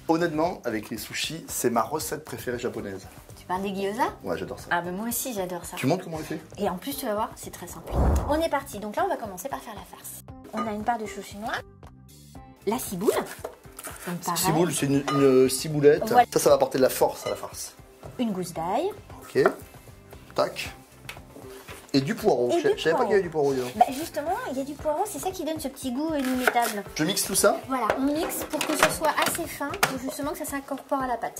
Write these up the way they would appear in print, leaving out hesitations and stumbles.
Honnêtement, avec les sushis, c'est ma recette préférée japonaise. Tu parles des gyoza? Ouais, j'adore ça. Ah, mais moi aussi, j'adore ça. Tu montres comment on les fait? Et en plus, tu vas voir, c'est très simple. On est parti. Donc là, on va commencer par faire la farce. On a une part de chou chinois, la ciboule. Donc pareil. Ciboule, c'est une ciboulette. Voilà. Ça va apporter de la force à la farce. Une gousse d'ail. Ok. Tac. Et du poireau. Je savais pas qu'il y avait du poireau dedans. Bah justement, il y a du poireau, c'est ça qui donne ce petit goût inimitable. Je mixe tout ça. Voilà, on mixe pour que ce soit assez fin, pour justement que ça s'incorpore à la pâte.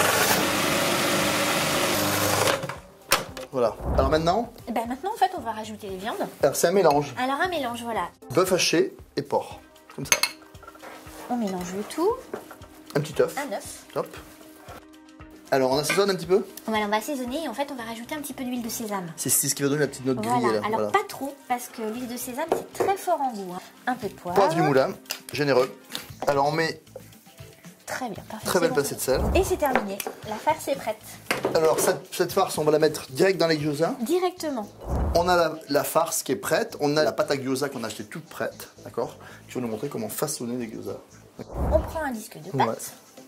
Voilà. Alors maintenant? Ben maintenant, en fait, on va rajouter les viandes. Alors c'est un mélange. Alors un mélange, voilà. Bœuf haché et porc. Comme ça. On mélange le tout. Un petit œuf. Un œuf. Hop. Alors on assaisonne un petit peu? Voilà, on va assaisonner et en fait, on va rajouter un petit peu d'huile de sésame. C'est ce qui va donner la petite note grillée Voilà, là. alors Voilà. pas trop, parce que l'huile de sésame, c'est très fort en goût. Hein. Un peu de poivre. Poivre du moulin, généreux. Alors on met Très bien, parfait. très belle bon. pincée de sel. Et c'est terminé. La farce est prête. Alors cette farce, on va la mettre direct dans les gyoza. Directement. On a la farce qui est prête, on a la pâte à gyoza qu'on a achetée toute prête, d'accord? Qui va nous montrer comment façonner les gyoza. On prend un disque de pâte. Ouais.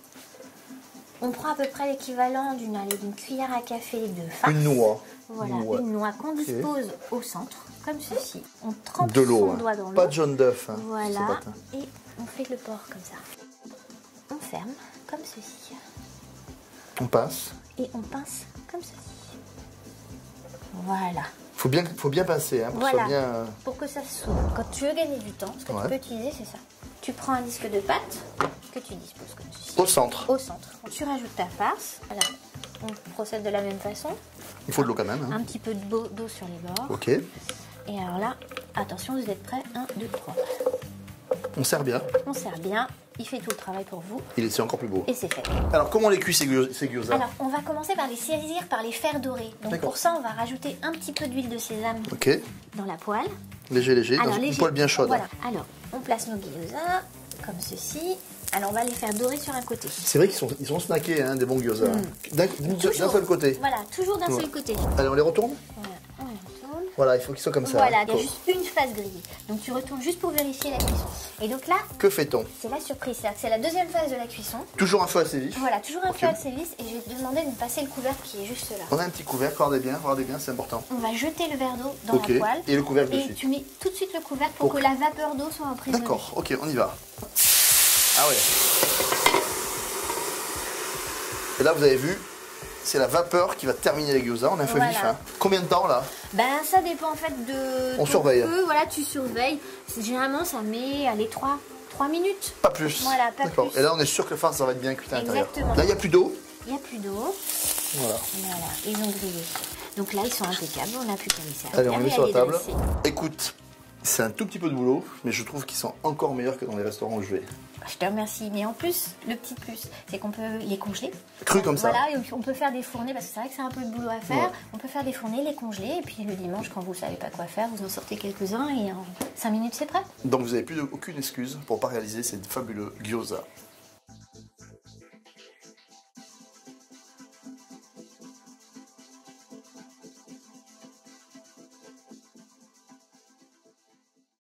On prend à peu près l'équivalent d'une cuillère à café de farce. Une noix. Voilà, Ouais. une noix qu'on dispose au centre, comme ceci. On trempe De l'eau, son hein. doigt dans l'eau. Pas de jaune d'œuf. Hein, Voilà, c'est pas ça. et on fait le porc comme ça. On ferme comme ceci. On passe. Et on pince comme ceci. Voilà. Faut bien pincer, hein, pour Voilà. que ça soit bien. Pour que ça s'ouvre. Quand tu veux gagner du temps, ce que Ouais. tu peux utiliser, c'est ça. Tu prends un disque de pâte que tu disposes comme ceci. Au centre. Au centre. Tu rajoutes ta farce. Voilà. On procède de la même façon. Il faut de l'eau quand même. Hein. Un petit peu d'eau sur les bords. Ok. Et alors là, attention, vous êtes prêts? 1, 2, 3. On sert bien. On sert bien. Il fait tout le travail pour vous. C'est encore plus beau. Et c'est fait. Alors comment on les cuit ces gyoza? Alors, on va commencer par les saisir, par les faire dorer. Donc D'accord. pour ça, on va rajouter un petit peu d'huile de sésame Ok. dans la poêle. Léger, dans une léger. poêle bien chaude. Voilà. Alors, on place nos gyoza comme ceci. Alors, on va les faire dorer sur un côté. C'est vrai qu'ils sont snackés, hein, des bons gyoza. D'un Toujours. seul côté. Voilà, toujours d'un Ouais. seul côté. Allez, on les retourne? Voilà, on les retourne. Voilà, il faut qu'ils soient comme ça. Voilà, il y a D'accord. juste une phase grillée. Donc, tu retournes juste pour vérifier la cuisson. Et donc là, Que fait-on? c'est la surprise. C'est la deuxième phase de la cuisson. Toujours un feu assez vif. Voilà, toujours un Ok. feu assez lisse. Et je vais te demander de me passer le couvercle qui est juste là. On a un petit couvercle, regardez bien, c'est important. On va jeter le verre d'eau dans Ok. la poêle. Et le couvercle Et dessus. tu mets tout de suite le couvercle pour Ok. que la vapeur d'eau soit emprisonnée. D'accord, ok, on y va. Ah ouais. Et là, vous avez vu, c'est la vapeur qui va terminer les gyoza. On a un feu Voilà. vif. Hein. Combien de temps là? Ben ça dépend en fait de On ton surveille. feu. Voilà, tu surveilles. Généralement, ça met, allez, 3 minutes. Pas plus. Voilà, pas D'accord. plus. Et là, on est sûr que la farce, ça va être bien cuite à l'intérieur. Exactement. Là, il n'y a plus d'eau. Il n'y a plus d'eau. Voilà. Voilà, ils ont grillé. Donc là, ils sont impeccables. On n'a plus qu'à les servir. Allez, on les met et à sur la les table. dresser. Écoute, c'est un tout petit peu de boulot, mais je trouve qu'ils sont encore meilleurs que dans les restaurants où je vais. Je te remercie. Mais en plus, le petit plus, c'est qu'on peut les congeler. Cru comme ça. Voilà, et on peut faire des fournées, parce que c'est vrai que c'est un peu de boulot à faire. Ouais. On peut faire des fournées, les congeler, et puis le dimanche, quand vous ne savez pas quoi faire, vous en sortez quelques-uns, et en 5 minutes, c'est prêt. Donc vous n'avez plus aucune excuse pour ne pas réaliser ces fabuleux gyoza.